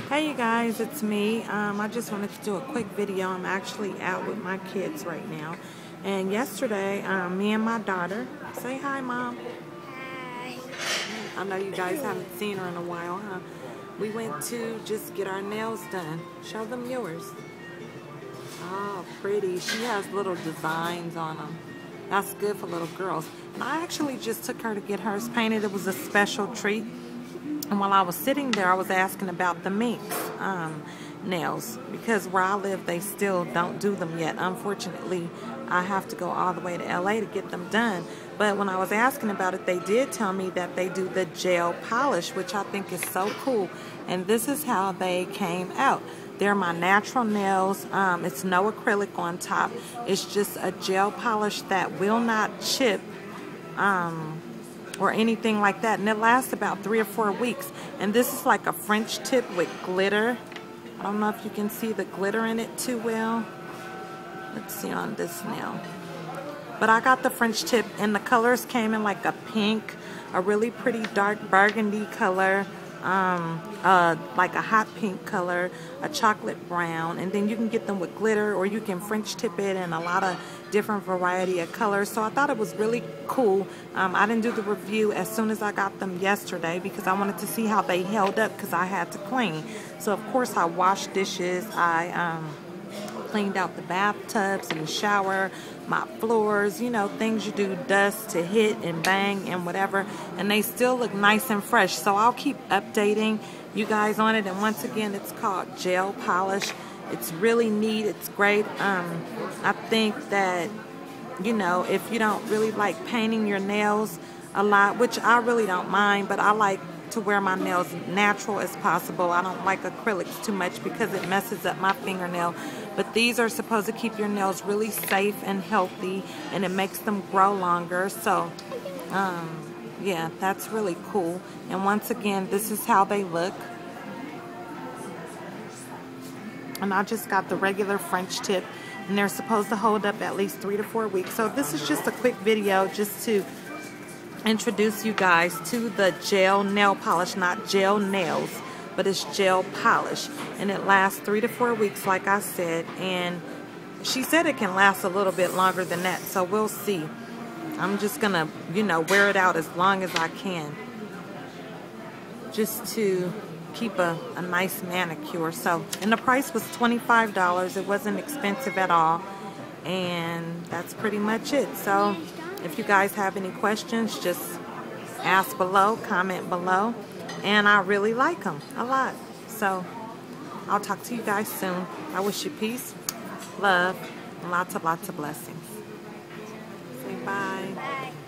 Hey you guys, it's me. I just wanted to do a quick video. I'm actually out with my kids right now. And yesterday, me and my daughter, say hi Mom. Hi. I know you guys haven't seen her in a while, huh? We went to just get our nails done. Show them yours. Oh, pretty. She has little designs on them. That's good for little girls. And I actually just took her to get hers painted. It was a special treat. And while I was sitting there, I was asking about the Minx nails, because where I live, they still don't do them yet. Unfortunately, I have to go all the way to LA to get them done. But when I was asking about it, they did tell me that they do the gel polish, which I think is so cool. And this is how they came out. They're my natural nails. It's no acrylic on top. It's just a gel polish that will not chip or anything like that, and it lasts about 3 or 4 weeks. And this is like a French tip with glitter. I don't know if you can see the glitter in it too well. Let's see on this nail. But I got the French tip, and the colors came in like a pink, a really pretty dark burgundy color, like a hot pink color, a chocolate brown, and then you can get them with glitter, or you can French tip it in a lot of different variety of colors. So I thought it was really cool. I didn't do the review as soon as I got them yesterday because I wanted to see how they held up, because I had to clean. So of course I washed dishes, I cleaned out the bathtubs and the shower, mop floors, you know, things you do, dust to hit and bang and whatever, and they still look nice and fresh. So I'll keep updating you guys on it. And once again, it's called gel polish. It's really neat. It's great. I think that, you know, if you don't really like painting your nails a lot, which I really don't mind, but I like to wear my nails natural as possible. I don't like acrylics too much because it messes up my fingernail. But these are supposed to keep your nails really safe and healthy, and it makes them grow longer. So yeah, that's really cool. And once again, this is how they look. And I just got the regular French tip, and they're supposed to hold up at least 3 to 4 weeks. So this is just a quick video just to introduce you guys to the gel nail polish. Not gel nails, but it's gel polish, and it lasts 3 to 4 weeks like I said, and she said it can last a little bit longer than that, so we'll see. I'm just gonna, you know, wear it out as long as I can just to keep a nice manicure. So, and the price was $25. It wasn't expensive at all, and that's pretty much it. So if you guys have any questions, just ask below, comment below. And I really like them a lot. So I'll talk to you guys soon. I wish you peace, love, and lots of blessings. Say bye. Bye.